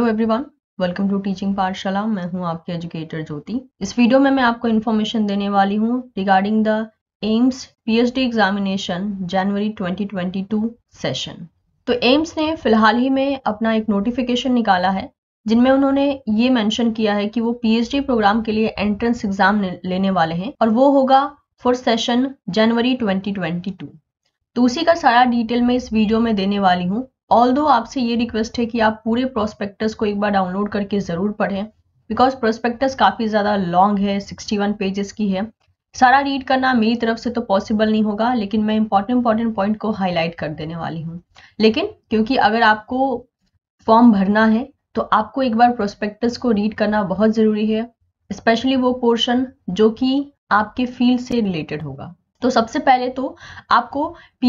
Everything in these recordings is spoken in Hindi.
एवरीवन, वेलकम टू टीचिंग पाठशाला। मैं हूं आपके एजुकेटर ज्योति। इस वीडियो में मैं आपको इन्फॉर्मेशन देने वाली हूं regarding the AIIMS PhD examination January 2022 session. तो एम्स ने फिलहाल ही में अपना एक नोटिफिकेशन निकाला है जिनमें उन्होंने ये मेंशन किया है कि वो पीएचडी प्रोग्राम के लिए एंट्रेंस एग्जाम लेने वाले हैं और वो होगा फॉर सेशन जनवरी 2022। तो उसी का सारा डिटेल मैं इस वीडियो में देने वाली हूँ। ऑल्दो आपसे ये रिक्वेस्ट है कि आप पूरे प्रोस्पेक्टस को एक बार डाउनलोड करके ज़रूर पढ़ें, बिकॉज प्रोस्पेक्टस काफ़ी ज़्यादा लॉन्ग है, 61 पेजेस की है। सारा रीड करना मेरी तरफ से तो पॉसिबल नहीं होगा, लेकिन मैं इंपॉर्टेंट पॉइंट को हाईलाइट कर देने वाली हूँ। लेकिन क्योंकि अगर आपको फॉर्म भरना है तो आपको एक बार प्रोस्पेक्टस को रीड करना बहुत ज़रूरी है, स्पेशली वो पोर्शन जो कि आपके फील्ड से रिलेटेड होगा। तो सबसे पहले तो आपको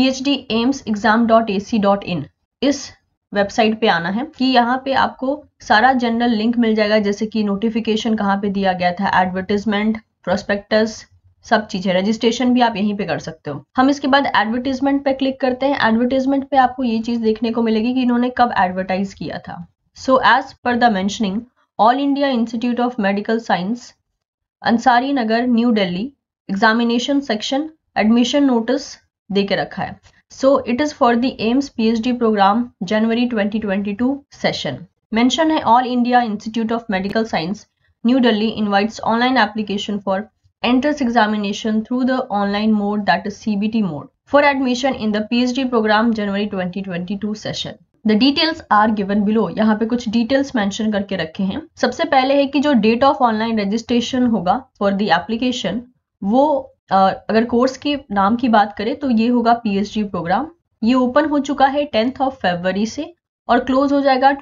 phdaimsexam.ac.in इस वेबसाइट पे आना है कि यहाँ पे आपको सारा जनरल लिंक मिल जाएगा, जैसे कि नोटिफिकेशन कहाँ पे दिया गया था, एडवर्टीजमेंट, प्रोस्पेक्टस, सब चीजें। रजिस्ट्रेशन भी आप यहीं पे कर सकते हो। हम इसके बाद एडवर्टीजमेंट पे क्लिक करते हैं। एडवर्टीजमेंट पे आपको ये चीज देखने को मिलेगी कि इन्होंने कब एडवर्टाइज किया था। So as per the mentioning, all India institute of medical science, Ansari Nagar, new Delhi, examination section admission notice दे के रखा है। So it is for the AIIMS PhD programme January 2022 session. Mention है all India institute of medical science new Delhi invites online application for entrance examination through the online mode, that is CBT mode, for admission in the PhD program January 2022 session. The details are given below. यहाँ पे कुछ details mention करके रखे हैं। सबसे पहले है कि जो date of online registration होगा for the application, वो अगर कोर्स के नाम की बात करें तो ये होगा PhD प्रोग्राम। ये ओपन हो चुका है 10th of February से और क्लोज हो जाएगा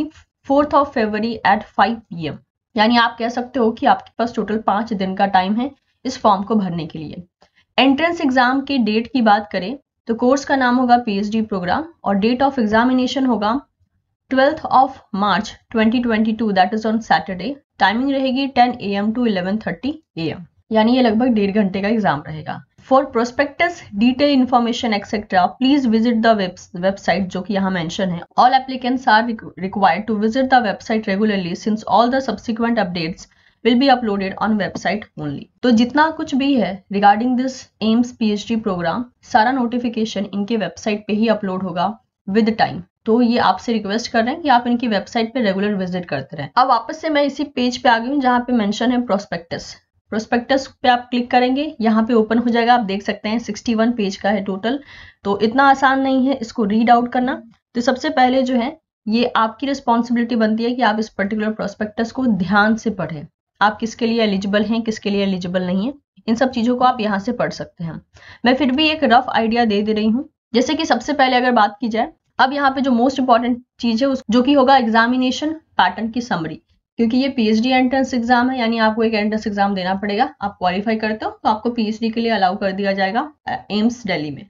24th of February at 5 PM। यानी आप कह सकते हो कि आपके पास टोटल 5 दिन का टाइम है इस फॉर्म को भरने के लिए। एंट्रेंस एग्जाम के डेट की बात करें तो कोर्स का नाम होगा पीएचडी प्रोग्राम और डेट ऑफ एग्जामिनेशन होगा 12th of March 2022, that is on Saturday. Timing रहेगी 10 AM to 11:30 AM, यानी ये लगभग 1.5 घंटे का एग्जाम रहेगा। For prospectus detail information etcetera please visit the website, जो कि यहाँ मेंशन है। All applicants are required to visit the website regularly since all the subsequent updates will be uploaded on website only। तो जितना कुछ भी है regarding this AIIMS PhD programme, सारा नोटिफिकेशन इनके वेबसाइट पे ही अपलोड होगा विद टाइम। तो ये आपसे रिक्वेस्ट कर रहे हैं कि आप इनकी वेबसाइट पे रेगुलर विजिट करते रहें। अब वापस से मैं इसी पेज पे आ गई हूँ जहाँ पे मेंशन है प्रोस्पेक्टस। प्रोस्पेक्टस पे आप क्लिक करेंगे, यहाँ पे ओपन हो जाएगा। आप देख सकते हैं 61 पेज का है टोटल। तो इतना आसान नहीं है इसको रीड आउट करना। तो सबसे पहले जो है ये आपकी रिस्पॉन्सिबिलिटी बनती है कि आप इस पर्टिकुलर प्रोस्पेक्टस को ध्यान से पढ़ें। आप किसके लिए एलिजिबल हैं, किसके लिए एलिजिबल नहीं है, इन सब चीज़ों को आप यहाँ से पढ़ सकते हैं। मैं फिर भी एक रफ आइडिया दे रही हूँ। जैसे कि सबसे पहले अगर बात की जाए, अब यहाँ पे जो मोस्ट इंपॉर्टेंट चीज़ है जो कि होगा एग्जामिनेशन पैटर्न की समरी, क्योंकि ये पीएचडी एंट्रेंस एग्जाम है, यानी आपको एक एंट्रेंस एग्जाम देना पड़ेगा। आप क्वालिफाई करते हो तो आपको पीएचडी के लिए अलाउ कर दिया जाएगा एम्स दिल्ली में।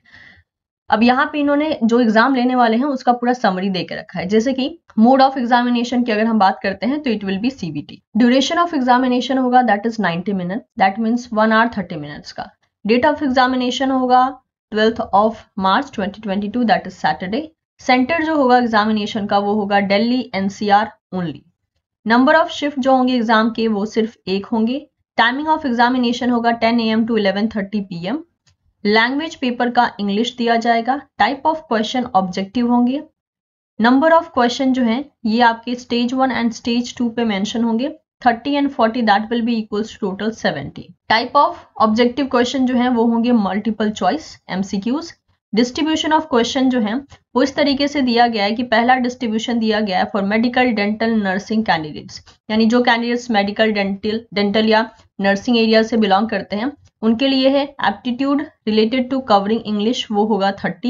अब यहाँ पे इन्होंने जो एग्जाम लेने वाले हैं उसका पूरा समरी दे के रखा है। जैसे कि मोड ऑफ एग्जामिनेशन की अगर हम बात करते हैं तो it will be CBT. Duration of examination होगा that is 90 minute, that means 1 hour 30 minutes का। डेट ऑफ एग्जामिनेशन होगा 12th of March 2022, that is Saturday. Centre जो होगा एग्जामिनेशन का वो होगा Delhi NCR only. Number of shift जो होंगे एग्जाम के वो सिर्फ 1 होंगे। टाइमिंग ऑफ एग्जामिनेशन होगा 10 AM to 11:30 PM। Language paper का इंग्लिश दिया जाएगा। टाइप ऑफ क्वेश्चन ऑब्जेक्टिव होंगे। नंबर ऑफ क्वेश्चन जो हैं ये आपके स्टेज 1 एंड स्टेज 2 पे मेंशन होंगे। 30 and 40 that will be equals to total 70। Type of objective question जो हैं वो होंगे multiple choice MCQs। Distribution of question जो है वो इस तरीके से दिया गया है कि पहला डिस्ट्रीब्यूशन दिया गया है for medical dental nursing candidates, यानी जो कैंडिडेट्स मेडिकल डेंटल या नर्सिंग एरिया से बिलोंग करते हैं उनके लिए है। Aptitude related to covering English वो होगा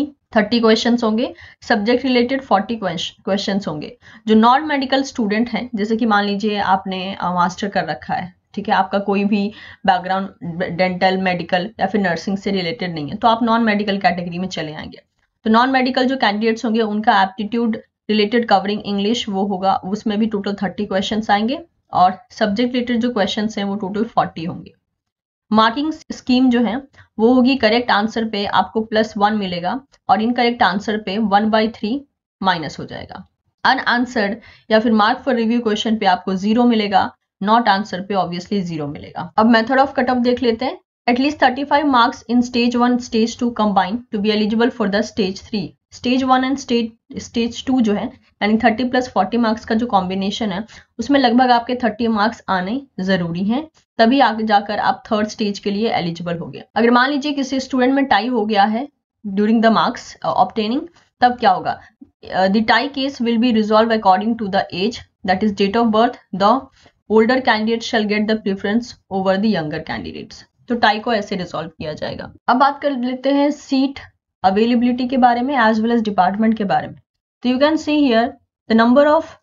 30 क्वेश्चंस होंगे। सब्जेक्ट रिलेटेड 40 क्वेश्चंस होंगे। जो नॉन मेडिकल स्टूडेंट हैं, जैसे कि मान लीजिए आपने मास्टर कर रखा है, ठीक है, आपका कोई भी बैकग्राउंड डेंटल मेडिकल या फिर नर्सिंग से रिलेटेड नहीं है, तो आप नॉन मेडिकल कैटेगरी में चले आएंगे। तो नॉन मेडिकल जो कैंडिडेट्स होंगे उनका एप्टीट्यूड रिलेटेड कवरिंग इंग्लिश वो होगा, उसमें भी टोटल 30 क्वेश्चंस आएंगे और सब्जेक्ट रिलेटेड जो क्वेश्चंस हैं वो टोटल 40 होंगे। मार्किंग स्कीम जो है वो होगी करेक्ट आंसर पे आपको +1 मिलेगा और इनकरेक्ट आंसर पे 1/3 माइनस हो जाएगा। अनआंसर्ड या फिर मार्क फॉर रिव्यू क्वेश्चन पे आपको 0 मिलेगा, नॉट आंसर पे ऑब्वियसली 0 मिलेगा। अब मेथड ऑफ कट ऑफ देख लेते हैं। At least 35 marks in stage 1 stage 2 combine to be eligible for the stage 3। Stage 1 and stage 2 जो है यानी 30 प्लस 40 मार्क्स का जो कॉम्बिनेशन है उसमें लगभग आपके 30 मार्क्स आने जरूरी हैं, तभी आगे जाकर आप थर्ड स्टेज के लिए एलिजिबल हो गए। अगर मान लीजिए किसी स्टूडेंट में टाई हो गया है ड्यूरिंग द मार्क्स ऑब्टेनिंग, तब क्या होगा? The tie case will be resolve according to the age, that is date of birth. The older candidate shall get the preference over the younger candidates. तो टाई को ऐसे रिजॉल्व किया जाएगा। अब बात कर लेते हैं सीट अवेलेबिलिटी के बारे में एज वेल एज डिपार्टमेंट के बारे में। तो you can see here the number of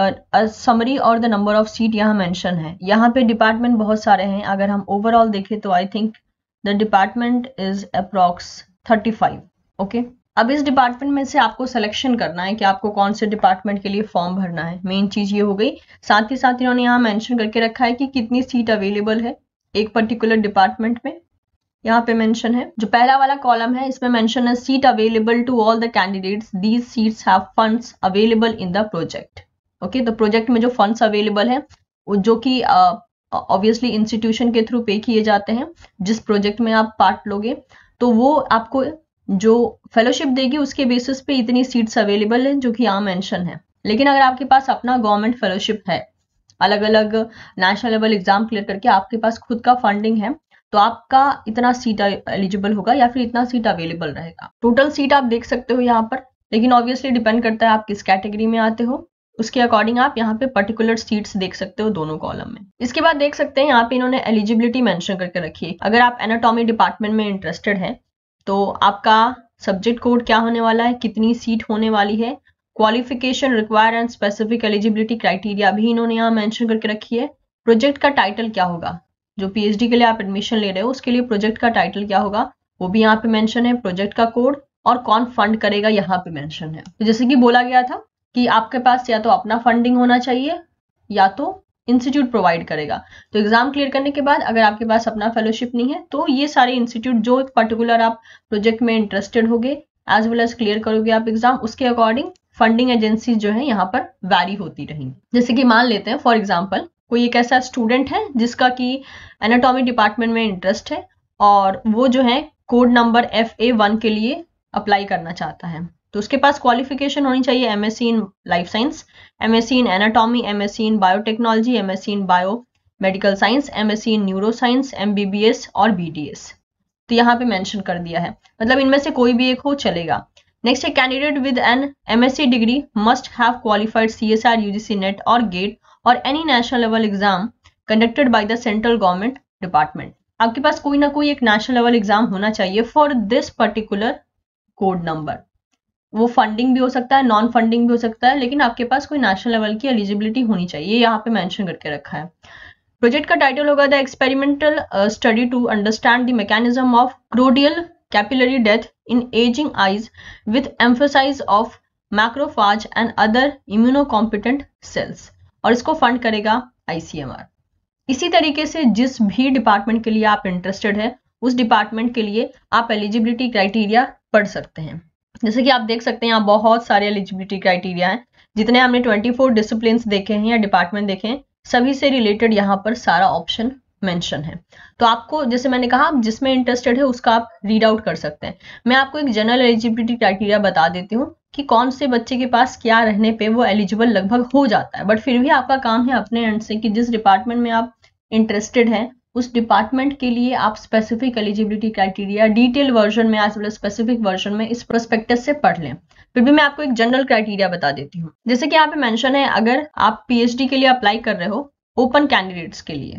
summary और द नंबर ऑफ सीट यहाँ मेंशन है। यहाँ पे डिपार्टमेंट बहुत सारे हैं। अगर हम ओवरऑल देखें तो I think the department is approx 35। Okay, अब इस डिपार्टमेंट में से आपको सिलेक्शन करना है कि आपको कौन से डिपार्टमेंट के लिए फॉर्म भरना है। मेन चीज ये हो गई। साथ ही साथ इन्होंने यहाँ मेंशन करके रखा है कि कितनी सीट अवेलेबल है एक पर्टिकुलर डिपार्टमेंट में। यहाँ पे मेंशन है, जो पहला वाला कॉलम है इसमें मेंशन है seat available to all the candidates, these seats have funds available in the project. Okay, तो प्रोजेक्ट में जो फंड्स अवेलेबल है जो कि ऑब्वियसली इंस्टीट्यूशन के थ्रू पे किए जाते हैं। जिस प्रोजेक्ट में आप पार्ट लोगे तो वो आपको जो फेलोशिप देगी उसके बेसिस पे इतनी सीट्स अवेलेबल है जो कि यहाँ मेंशन है। लेकिन अगर आपके पास अपना गवर्नमेंट फेलोशिप है, अलग अलग नेशनल लेवल एग्जाम क्लियर करके आपके पास खुद का फंडिंग है, तो आपका इतना सीट एलिजिबल होगा या फिर इतना सीट अवेलेबल रहेगा। टोटल सीट आप देख सकते हो यहाँ पर, लेकिन ऑब्वियसली डिपेंड करता है आप किस कैटेगरी में आते हो, उसके अकॉर्डिंग आप यहाँ पे पर्टिकुलर सीट्स देख सकते हो दोनों कॉलम में। इसके बाद देख सकते हैं यहाँ पे इन्होंने एलिजिबिलिटी मेंशन करके रखी है। अगर आप एनाटॉमी डिपार्टमेंट में इंटरेस्टेड है तो आपका सब्जेक्ट कोड क्या होने वाला है, कितनी सीट होने वाली है, qualification require and specific eligibility criteria भी इन्होंने यहाँ मेंशन करके रखी है। प्रोजेक्ट का टाइटल क्या होगा, जो पीएचडी के लिए आप एडमिशन ले रहे हो उसके लिए प्रोजेक्ट का टाइटल क्या होगा वो भी यहाँ पे मेंशन है। प्रोजेक्ट का कोड और कौन फंड करेगा यहाँ पे मेंशन है। तो जैसे कि बोला गया था कि आपके पास या तो अपना फंडिंग होना चाहिए या तो इंस्टीट्यूट प्रोवाइड करेगा। तो एग्जाम क्लियर करने के बाद अगर आपके पास अपना फेलोशिप नहीं है तो ये सारे इंस्टीट्यूट जो एक पर्टिकुलर आप प्रोजेक्ट में इंटरेस्टेड होगे एज वेल एज क्लियर करोगे आप एग्जाम, उसके अकॉर्डिंग फंडिंग एजेंसी जो है यहाँ पर वैरी होती रहेंगी। जैसे कि मान लेते हैं फॉर एग्जाम्पल कोई एक ऐसा स्टूडेंट है जिसका कि एनाटॉमी डिपार्टमेंट में इंटरेस्ट है और वो जो है कोड नंबर FA1 के लिए अप्लाई करना चाहता है। तो उसके पास क्वालिफिकेशन होनी चाहिए MSc in life science, MSc in anatomy, MSc in biotechnology, MSc in bio medical science, MSc in neuro science, MBBS और BDS। तो यहाँ पे मेंशन कर दिया है, मतलब इनमें से कोई भी एक हो चलेगा। नेक्स्ट है candidate with an MSc degree must have qualified CSR UGC NET और गेट और any national level exam conducted by the central government department. आपके पास कोई ना कोई एक नेशनल लेवल एग्जाम होना चाहिए for this particular code number. वो फंडिंग भी हो सकता है, नॉन फंडिंग भी हो सकता है, लेकिन आपके पास कोई नेशनल लेवल की एलिजिबिलिटी होनी चाहिए, यहाँ पे मेंशन करके रखा है। प्रोजेक्ट का टाइटल होगा the experimental study to understand the mechanism of choroidal capillary death in ageing eyes with emphasise of macrophage and other immunocompetent cells, और इसको फंड करेगा ICMR। इसी तरीके से जिस भी डिपार्टमेंट के लिए आप इंटरेस्टेड है उस डिपार्टमेंट के लिए आप एलिजिबिलिटी क्राइटेरिया पढ़ सकते हैं। जैसे कि आप देख सकते हैं यहाँ बहुत सारे एलिजिबिलिटी क्राइटेरिया हैं। जितने हमने 24 डिसिप्लिन देखे हैं या डिपार्टमेंट देखे हैं सभी से रिलेटेड यहाँ पर सारा ऑप्शन मेंशन है। तो आपको जैसे मैंने कहा जिसमें इंटरेस्टेड है उसका आप रीड आउट कर सकते हैं। मैं आपको एक जनरल एलिजिबिलिटी क्राइटेरिया बता देती हूँ कि कौन से बच्चे के पास क्या रहने पे वो एलिजिबल लगभग हो जाता है, बट फिर भी आपका काम है अपने एंड से कि जिस डिपार्टमेंट में आप इंटरेस्टेड हैं उस डिपार्टमेंट के लिए आप specific eligibility criteria detail version में एज वेल स्पेसिफिक वर्जन में इस प्रोस्पेक्टस से पढ़ लें। फिर भी मैं आपको एक जनरल क्राइटेरिया बता देती हूँ। जैसे कि यहाँ पे मेंशन है अगर आप PhD के लिए अप्लाई कर रहे हो ओपन कैंडिडेट्स के लिए,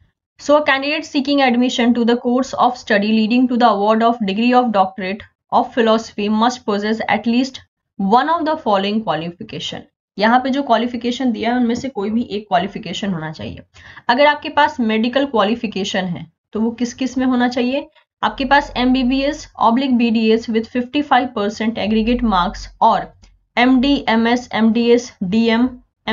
so a candidate seeking admission to the course of study leading to the award of degree of doctorate of philosophy must possess at least one of the following qualification। यहाँ पे जो क्वालिफिकेशन दिया है उनमें से कोई भी एक क्वालिफिकेशन होना चाहिए। अगर आपके पास मेडिकल क्वालिफिकेशन है तो वो किस किस में होना चाहिए? आपके पास MBBS/BDS विथ 55% एग्रीगेट मार्क्स और MD, MS, MDS, DM,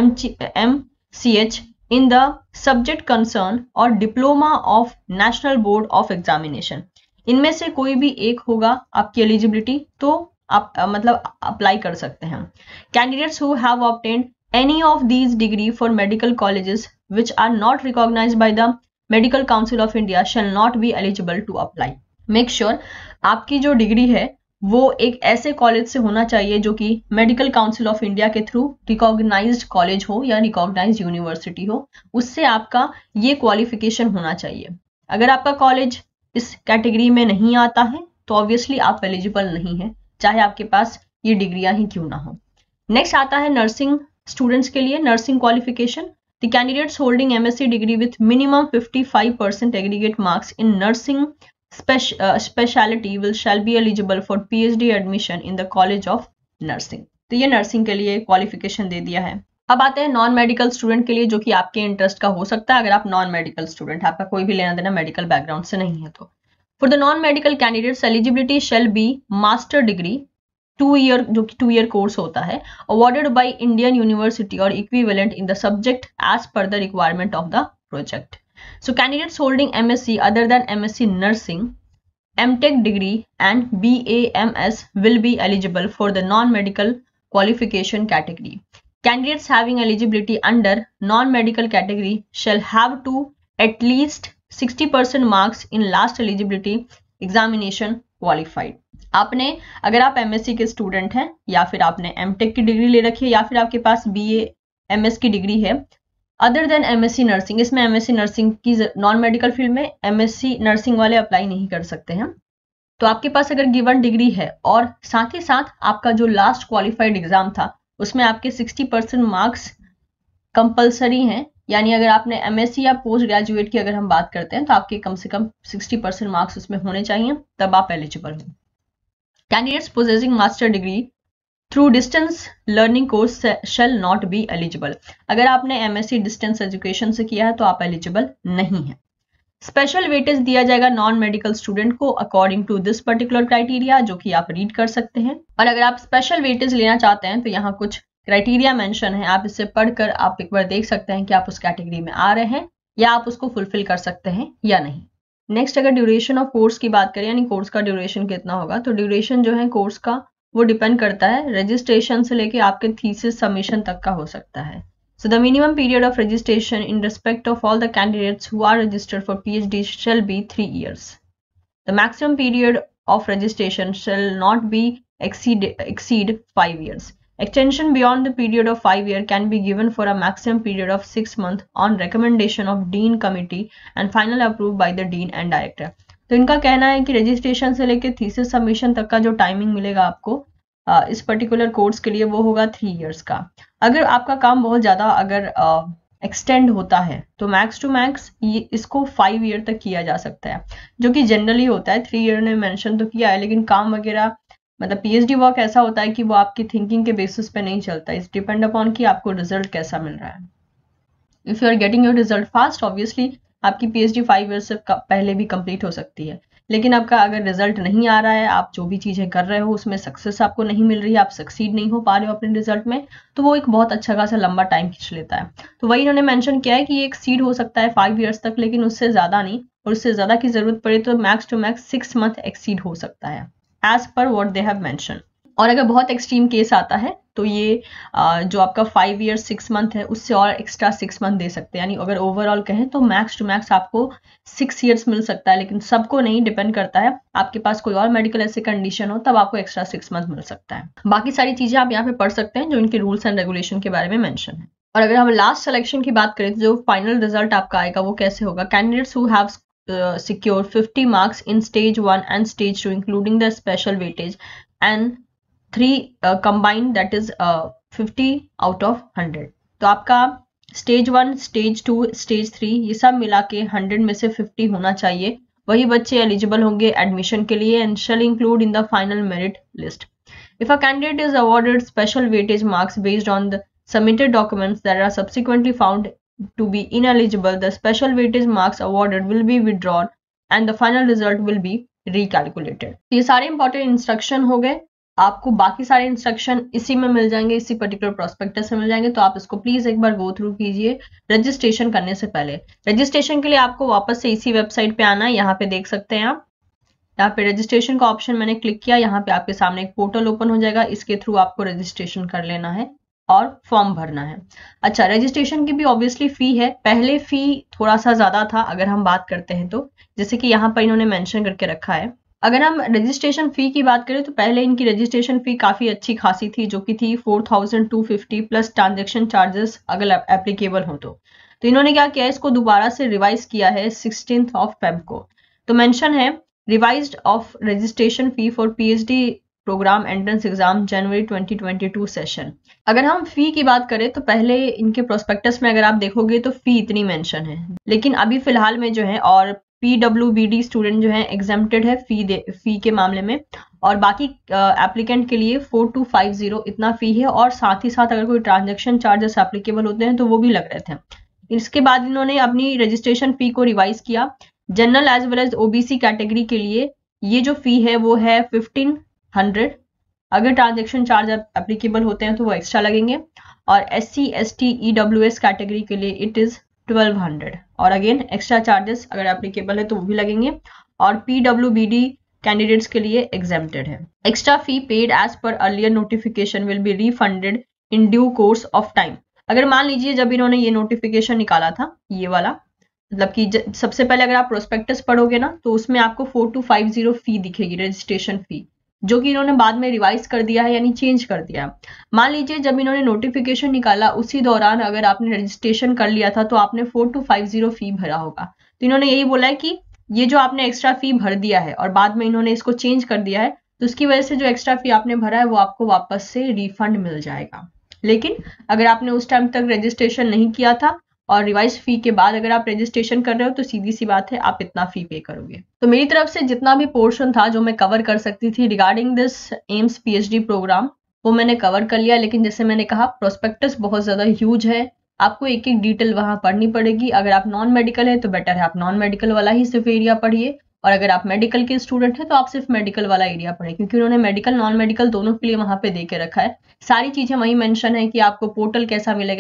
MCH in the subject concern और diploma of national board of examination. इनमें से कोई भी एक होगा आपकी एलिजिबिलिटी तो आप मतलब अप्लाई कर सकते हैं। Candidates who have obtained any of these degree for medical colleges which are not recognised by the medical council of India shall not be eligible to apply. Make sure आपकी जो डिग्री है वो एक ऐसे कॉलेज से होना चाहिए जो कि मेडिकल काउंसिल ऑफ इंडिया के थ्रू रिकॉग्नाइज्ड कॉलेज हो या रिकॉग्नाइज्ड यूनिवर्सिटी हो, उससे आपका ये क्वालिफिकेशन होना चाहिए। अगर आपका कॉलेज इस कैटेगरी में नहीं आता है तो ऑब्वियसली आप एलिजिबल नहीं है, चाहे आपके पास ये डिग्रियां ही क्यों ना हो। नेक्स्ट आता है नर्सिंग स्टूडेंट्स के लिए nursing qualification. The candidates holding MSc degree with minimum 55% aggregate marks in nursing specialty shall be eligible for PhD admission in the College of Nursing। तो ये नर्सिंग के लिए क्वालिफिकेशन दे दिया है। अब आते हैं नॉन मेडिकल स्टूडेंट के लिए, जो कि आपके इंटरेस्ट का हो सकता है अगर आप नॉन मेडिकल स्टूडेंट, आपका कोई भी लेना देना मेडिकल बैकग्राउंड से नहीं है तो। For the non medical candidates eligibility shall be master degree 2 year, जो कि 2 ईयर कोर्स होता है, अवॉर्डेड बाय इंडियन यूनिवर्सिटी और equivalent in the subject as per the requirement of the project. So candidates holding MSc other than MSc Nursing, MTech degree and BAMS will be eligible for the non-medical qualification category. Candidates having eligibility under non-medical category shall have to at least 60% marks in last eligibility examination qualified. आपने अगर आप MSc के स्टूडेंट हैं या फिर आपने MTech की डिग्री ले रखी है या फिर आपके पास BAMS की डिग्री है अदर देन एमएससी नर्सिंग, इसमें एमएससी नर्सिंग की नॉन मेडिकल फील्ड में एमएससी नर्सिंग वाले अप्लाई नहीं कर सकते हैं। तो आपके पास अगर गिवन डिग्री है और साथ ही साथ आपका जो लास्ट क्वालिफाइड एग्जाम था उसमें आपके 60% मार्क्स कंपलसरी हैं, यानी अगर आपने एमएससी या पोस्ट ग्रेजुएट की अगर हम बात करते हैं तो आपके कम से कम 60% मार्क्स उसमें होने चाहिए, तब आप एलिजिबल हो। Candidates possessing master degree through distance learning course shall not be eligible. अगर आपने एमएससी डिस्टेंस एजुकेशन से किया है तो आप एलिजिबल नहीं है। स्पेशल वेटेज दिया जाएगा नॉन मेडिकल स्टूडेंट को according to this particular criteria, जो कि आप रीड कर सकते हैं। और अगर आप स्पेशल वेटेज लेना चाहते हैं तो यहाँ कुछ क्राइटेरिया मेंशन है, आप इससे पढ़कर आप एक बार देख सकते हैं कि आप उस कैटेगरी में आ रहे हैं या आप उसको फुलफिल कर सकते हैं या नहीं। नेक्स्ट अगर ड्यूरेशन ऑफ कोर्स की बात करें, यानी कोर्स का ड्यूरेशन कितना होगा, तो ड्यूरेशन जो है कोर्स का वो डिपेंड करता है रजिस्ट्रेशन से लेके आपके थीसिस सबमिशन तक का हो सकता है। So the minimum period of registration in respect of all the candidates who are registered for PhD shall be 3 years. The maximum period of registration shall not be exceed 5 years. Extension beyond the period of 5 years can be given for a maximum period of 6 months on recommendation of Dean Committee and final approved by the Dean and Director. तो इनका कहना है कि रजिस्ट्रेशन से लेके थीसिस सबमिशन तक का जो टाइमिंग मिलेगा आपको इस पर्टिकुलर कोर्स के लिए वो होगा 3 इयर्स का। अगर आपका काम बहुत ज़्यादा अगर एक्सटेंड होता है तो मैक्स टू मैक्स ये इसको 5 ईयर तक किया जा सकता है, जो कि जनरली होता है। 3 ईयर ने मेंशन तो किया है, लेकिन काम वगैरह मतलब पीएचडी वर्क ऐसा होता है कि वो आपकी थिंकिंग के बेसिस पे नहीं चलता, इट्स डिपेंड अपॉन कि आपको रिजल्ट कैसा मिल रहा है। If you are getting your result fast, obviously आपकी पीएचडी 5 ईयर से पहले भी कंप्लीट हो सकती है। लेकिन आपका अगर रिजल्ट नहीं आ रहा है, आप जो भी चीज़ें कर रहे हो उसमें सक्सेस आपको नहीं मिल रही है, आप सक्सीड नहीं हो पा रहे हो अपने रिजल्ट में, तो वो एक बहुत अच्छा खासा लंबा टाइम खींच लेता है। तो वही इन्होंने मेंशन किया है कि ये एक्सीड हो सकता है 5 ईयर्स तक, लेकिन उससे ज़्यादा नहीं, और उससे ज़्यादा की ज़रूरत पड़े तो max to max 6 month exceed हो सकता है as per what they have mention. और अगर बहुत एक्सट्रीम केस आता है तो ये जो आपका 5 ईयर 6 मंथ है उससे और एक्स्ट्रा 6 मंथ दे सकते हैं, यानी अगर ओवरऑल कहें तो मैक्स टू मैक्स आपको 6 ईयर्स मिल सकता है, लेकिन सबको नहीं, डिपेंड करता है। आपके पास कोई और मेडिकल ऐसे कंडीशन हो तब आपको एक्स्ट्रा 6 मंथ मिल सकता है। बाकी सारी चीजें आप यहाँ पे पढ़ सकते हैं जो इनके रूल्स एंड रेगुलेशन के बारे में मेंशन है। और अगर हम लास्ट सिलेक्शन की बात करें तो जो फाइनल रिजल्ट आपका आएगा वो कैसे होगा। Candidates who have secured 50 marks in stage 1 and stage 2 including the special weightage and 3 combined, that is 50 out of 100। तो आपका स्टेज 1, स्टेज 2, स्टेज 3 ये सब मिला के 100 में से 50 होना चाहिए, वही बच्चे एलिजिबल होंगे एडमिशन के लिए and shall include in the final merit list. If a candidate is awarded special weightage marks based on the submitted documents that are subsequently found to be ineligible, the special weightage marks awarded will be withdrawn and the final result will be recalculated। ये सारे इंपॉर्टेंट इंस्ट्रक्शन हो गए। आपको बाकी सारे इंस्ट्रक्शन इसी में मिल जाएंगे, इसी पर्टिकुलर प्रोस्पेक्टस से मिल जाएंगे, तो आप इसको प्लीज एक बार गो थ्रू कीजिए रजिस्ट्रेशन करने से पहले। रजिस्ट्रेशन के लिए आपको वापस से इसी वेबसाइट पे आना है, यहाँ पे देख सकते हैं आप यहाँ पे रजिस्ट्रेशन का ऑप्शन मैंने क्लिक किया, यहाँ पे आपके सामने एक पोर्टल ओपन हो जाएगा, इसके थ्रू आपको रजिस्ट्रेशन कर लेना है और फॉर्म भरना है। अच्छा, रजिस्ट्रेशन की भी ऑब्वियसली फी है। पहले फी थोड़ा सा ज्यादा था अगर हम बात करते हैं तो, जैसे कि यहाँ पर इन्होंने मेंशन करके रखा है। अगर हम रजिस्ट्रेशन फी की बात करें तो पहले इनकी रजिस्ट्रेशन फी काफी अच्छी खासी थी, जो कि थी 4250 प्लस ट्रांजेक्शन चार्जेस अगर एप्लीकेबल हो तो इन्होंने क्या किया, इसको दोबारा से रिवाइज किया है 16 Feb को। तो मेंशन है revised of registration fee for PhD programme entrance exam January 2022 session. अगर हम फी की बात करें तो पहले इनके प्रोस्पेक्टस में अगर आप देखोगे तो फी इतनी मेंशन है, लेकिन अभी फिलहाल में जो है और PWBD स्टूडेंट जो है एग्जेम्प्टेड है फी के मामले में, और बाकी एप्लीकेंट के लिए 4250 इतना फी है, और साथ ही साथ अगर कोई ट्रांजेक्शन चार्जेस एप्लीकेबल होते हैं तो वो भी लग रहे थे। इसके बाद इन्होंने अपनी रजिस्ट्रेशन फी को रिवाइज किया। General as well as OBC category के लिए ये जो फी है वो है 1500, अगर ट्रांजेक्शन चार्ज एप्लीकेबल होते हैं तो वो एक्स्ट्रा लगेंगे, और SC ST EWS कैटेगरी के लिए इट इज 1200, और अगेन एक्स्ट्रा चार्जेस अगर एप्लीकेबल है तो वो भी लगेंगे, और PWBD कैंडिडेट्स के लिए एग्जेम्प्टेड है। Extra fee paid as per earlier notification will be refunded in due course of time. अगर मान लीजिए जब इन्होंने ये नोटिफिकेशन निकाला था, ये वाला, मतलब कि सबसे पहले अगर आप प्रोस्पेक्टस पढ़ोगे ना तो उसमें आपको 4250 फी दिखेगी, रजिस्ट्रेशन फी, जो कि इन्होंने बाद में रिवाइज कर दिया है, यानी चेंज कर दिया है। मान लीजिए जब इन्होंने नोटिफिकेशन निकाला उसी दौरान अगर आपने रजिस्ट्रेशन कर लिया था तो आपने 4250 फी भरा होगा। तो इन्होंने यही बोला है कि ये जो आपने एक्स्ट्रा फी भर दिया है और बाद में इन्होंने इसको चेंज कर दिया है, तो उसकी वजह से जो एक्स्ट्रा फी आपने भरा है वो आपको वापस से रिफंड मिल जाएगा। लेकिन अगर आपने उस टाइम तक रजिस्ट्रेशन नहीं किया था और रिवाइज फी के बाद अगर आप रजिस्ट्रेशन कर रहे हो तो सीधी सी बात है आप इतना फी पे करोगे। तो मेरी तरफ से जितना भी पोर्शन था जो मैं कवर कर सकती थी regarding this AIIMS PhD programme वो मैंने कवर कर लिया। लेकिन जैसे मैंने कहा प्रोस्पेक्टस बहुत ज्यादा ह्यूज है, आपको एक एक डिटेल वहां पढ़नी पड़ेगी। अगर आप नॉन मेडिकल है तो बेटर है आप नॉन मेडिकल वाला ही सिर्फ एरिया पढ़िए, और अगर आप मेडिकल के स्टूडेंट हैं तो आप सिर्फ मेडिकल वाला एरिया पढ़ें, क्योंकि उन्होंने मेडिकल नॉन मेडिकल दोनों के लिए वहां पे दे के रखा है। सारी चीजें वही मेंशन है कि आपको पोर्टल कैसा मिलेगा,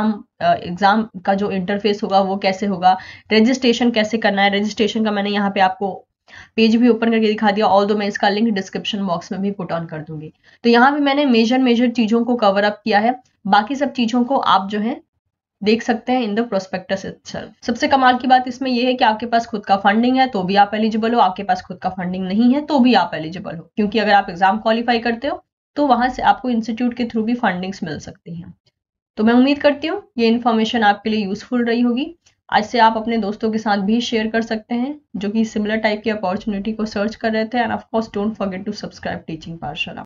एग्जाम का जो इंटरफेस होगा वो कैसे होगा, रजिस्ट्रेशन कैसे करना है। रजिस्ट्रेशन का मैंने यहाँ पे आपको पेज भी ओपन करके दिखा दिया, ऑल्दो मैं इसका लिंक डिस्क्रिप्शन बॉक्स में भी पुट ऑन कर दूंगी। तो यहाँ भी मैंने मेजर चीजों को कवर अप किया है, बाकी सब चीजों को आप जो है देख सकते हैं इन द प्रोस्पेक्टस इटसेल्फ। सबसे कमाल की बात इसमें यह है कि आपके पास खुद का फंडिंग है तो भी आप एलिजिबल हो, आपके पास खुद का फंडिंग नहीं है तो भी आप एलिजिबल हो, क्योंकि अगर आप एग्जाम क्वालिफाई करते हो तो वहां से आपको इंस्टीट्यूट के थ्रू भी फंडिंग्स मिल सकती हैं। तो मैं उम्मीद करती हूँ ये इन्फॉर्मेशन आपके लिए यूजफुल रही होगी। आज से आप अपने दोस्तों के साथ भी शेयर कर सकते हैं जो कि सिमिलर टाइप की अपॉर्चुनिटी को सर्च कर रहे थे। And of course don't forget to subscribe teaching पाठशाला।